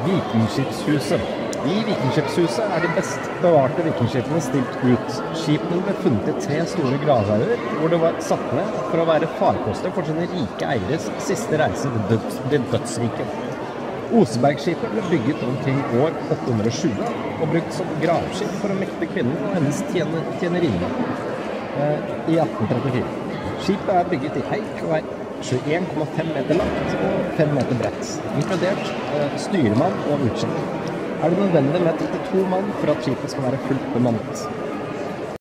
Vikingskipshuset. I Vikingskipshuset er de best bevarte vikingskipene stilt ut. Skipene ble funnet i 3 store gravhauger, hvor det var satt ned for å være farkoster for sine rike eieres siste reise til dødsriket. Osebergskipet ble bygget omkring år 820 og brukt som gravskip for en mektig kvinne og hennes tjenerinne i 1834. Skipet er bygget i eik og er 21,5 meter langt og 5 meter bredt, inkludert styremann og utkikk. Er det nødvendig med 32 mann for at skipet skal være fullt bemannet?